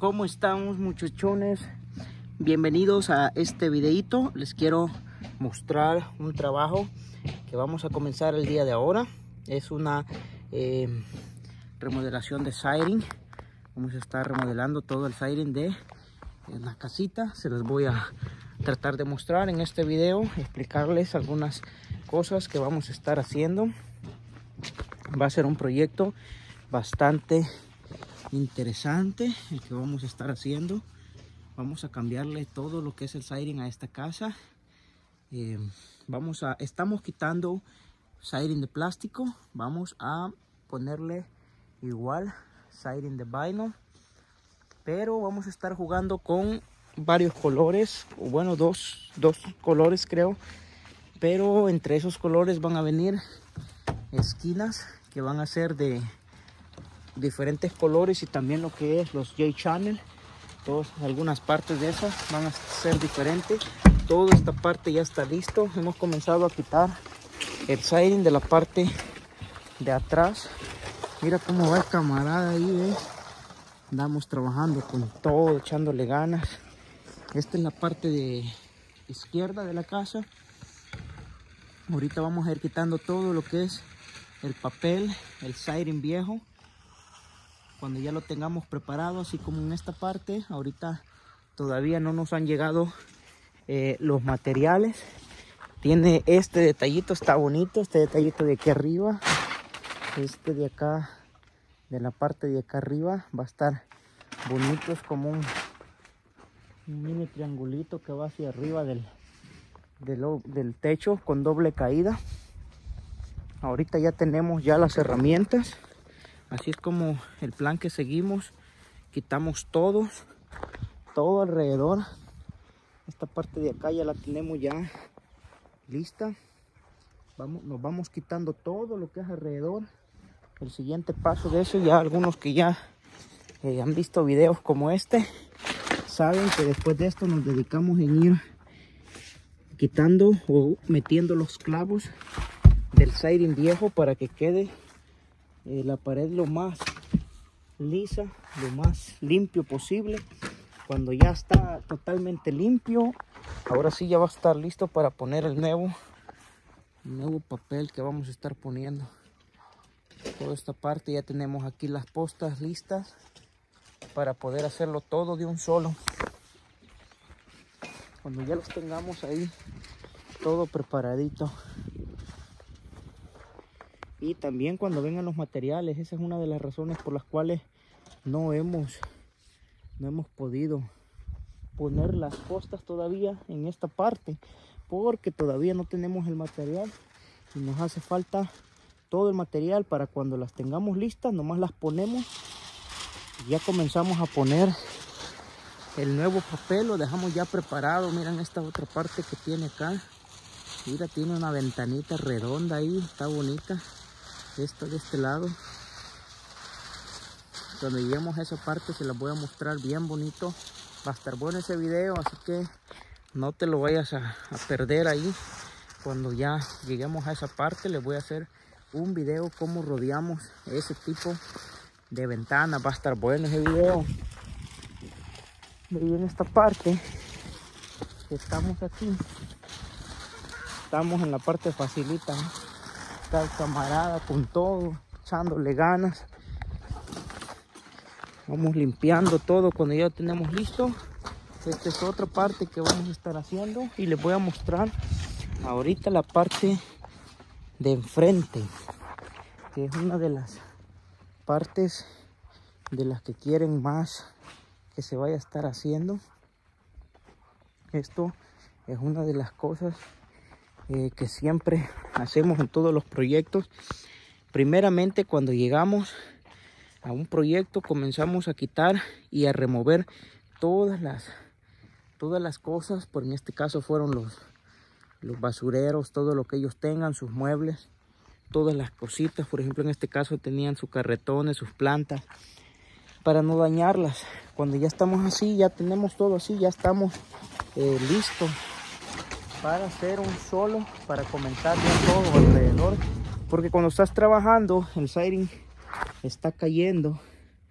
¿Cómo estamos, muchachones? Bienvenidos a este videito. Les quiero mostrar un trabajo que vamos a comenzar el día de ahora. Es una remodelación de siding. Vamos a estar remodelando todo el siding de la casita. Se los voy a tratar de mostrar en este video, explicarles algunas cosas que vamos a estar haciendo. Va a ser un proyecto bastante interesante el que vamos a estar haciendo. Vamos a cambiarle todo lo que es el siding a esta casa. Estamos quitando siding de plástico. Vamos a ponerle igual siding de vinyl, pero vamos a estar jugando con varios colores, o bueno, dos colores creo, pero entre esos colores van a venir esquinas que van a ser de diferentes colores, y también lo que es los J-channel. Algunas partes de esas van a ser diferentes. Toda esta parte ya está listo. Hemos comenzado a quitar el siding de la parte de atrás. Mira cómo va el camarada ahí, andamos trabajando con todo, echándole ganas. Esta es la parte de izquierda de la casa. Ahorita vamos a ir quitando todo lo que es el papel, el siding viejo, cuando ya lo tengamos preparado, así como en esta parte. Ahorita todavía no nos han llegado los materiales. Tiene este detallito, está bonito, este detallito de aquí arriba. Este de acá, de la parte de acá arriba, va a estar bonito. Es como un mini triangulito que va hacia arriba del techo con doble caída. Ahorita ya tenemos ya las herramientas. Así es como el plan que seguimos. Quitamos todo alrededor. Esta parte de acá ya la tenemos ya lista. Nos vamos quitando todo lo que es alrededor. El siguiente paso de eso, ya algunos que ya han visto videos como este, saben que después de esto nos dedicamos en ir quitando o metiendo los clavos del siding viejo para que quede la pared lo más lisa, lo más limpio posible. Cuando ya está totalmente limpio, ahora sí ya va a estar listo para poner el nuevo papel que vamos a estar poniendo. Toda esta parte ya tenemos aquí las postas listas para poder hacerlo todo de un solo. Cuando ya los tengamos ahí todo preparadito. Y también cuando vengan los materiales, esa es una de las razones por las cuales no hemos podido poner las postas todavía en esta parte, porque todavía no tenemos el material y nos hace falta todo el material para cuando las tengamos listas. Nomás las ponemos y ya comenzamos a poner el nuevo papel. Lo dejamos ya preparado. Miren esta otra parte que tiene acá. Mira, tiene una ventanita redonda ahí, está bonita. Esta de este lado, cuando lleguemos a esa parte se las voy a mostrar bien bonito. Va a estar bueno ese video, así que no te lo vayas a perder ahí. Cuando ya lleguemos a esa parte les voy a hacer un video cómo rodeamos ese tipo de ventana. Va a estar bueno ese video. Y en esta parte estamos aquí, estamos en la parte facilita, ¿no? Está el camarada con todo, echándole ganas. Vamos limpiando todo cuando ya lo tenemos listo. Esta es otra parte que vamos a estar haciendo y les voy a mostrar ahorita la parte de enfrente, que es una de las partes de las que quieren más que se vaya a estar haciendo. Esto es una de las cosas que siempre hacemos en todos los proyectos. Primeramente, cuando llegamos a un proyecto, comenzamos a quitar y a remover todas las cosas. Por en este caso fueron los basureros, todo lo que ellos tengan, sus muebles, todas las cositas. Por ejemplo, en este caso tenían sus carretones, sus plantas, para no dañarlas. Cuando ya estamos así, ya tenemos todo así, ya estamos listos para hacer un solo, para comenzar ya todo alrededor. Porque cuando estás trabajando, el siding está cayendo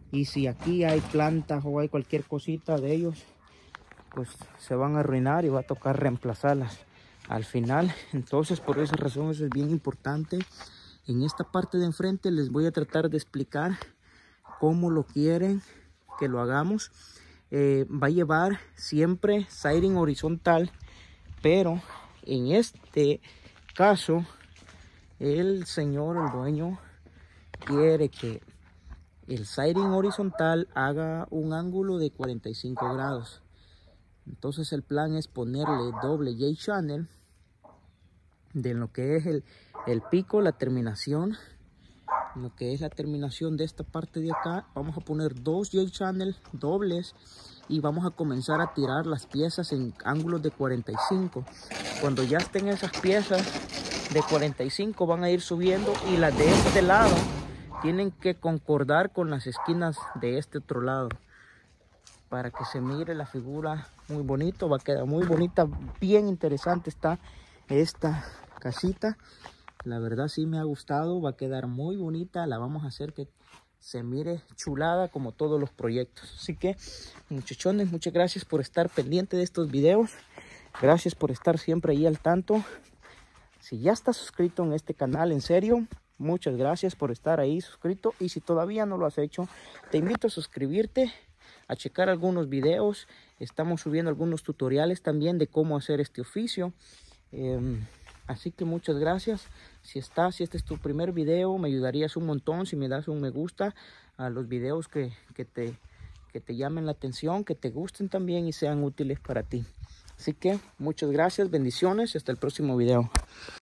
y si aquí hay plantas o hay cualquier cosita de ellos, pues se van a arruinar y va a tocar reemplazarlas al final. Entonces por esa razón eso es bien importante. En esta parte de enfrente les voy a tratar de explicar cómo lo quieren que lo hagamos. Va a llevar siempre siding horizontal, pero en este caso el dueño quiere que el siding horizontal haga un ángulo de 45 grados. Entonces el plan es ponerle doble J-channel de lo que es el pico, la terminación, lo que es la terminación de esta parte de acá. Vamos a poner dos J-channel dobles y vamos a comenzar a tirar las piezas en ángulos de 45. Cuando ya estén esas piezas de 45 van a ir subiendo, y las de este lado tienen que concordar con las esquinas de este otro lado para que se mire la figura muy bonito. Va a quedar muy bonita, bien interesante está esta casita. La verdad sí me ha gustado, va a quedar muy bonita. La vamos a hacer que se mire chulada como todos los proyectos. Así que, muchachones, muchas gracias por estar pendiente de estos videos. Gracias por estar siempre ahí al tanto. Si ya estás suscrito en este canal, en serio, muchas gracias por estar ahí suscrito. Y si todavía no lo has hecho, te invito a suscribirte, a checar algunos videos. Estamos subiendo algunos tutoriales también de cómo hacer este oficio. Así que muchas gracias. Si este es tu primer video, me ayudarías un montón si me das un me gusta a los videos que te llamen la atención, que te gusten también y sean útiles para ti. Así que muchas gracias, bendiciones, hasta el próximo video.